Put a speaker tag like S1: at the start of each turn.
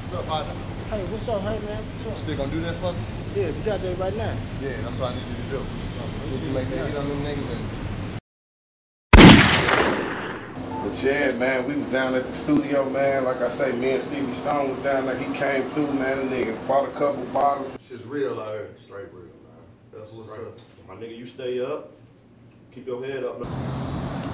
S1: What's up, partner?
S2: Hey, what's up, hey man? What's up?
S1: Still gonna do that for me?
S2: Yeah, we got that right now.
S1: Yeah, that's what I need you to do. Need you make that hit on them niggas and...
S3: But yeah, man, we was down at the studio, man. Like I say, me and Stevie Stone was down there. He came through, man. The nigga bought a couple bottles.
S1: Shit's real out here.
S4: Straight real, man.
S1: That's what's
S4: Straight.
S1: up.
S4: My nigga, you stay up. Keep your head up, man.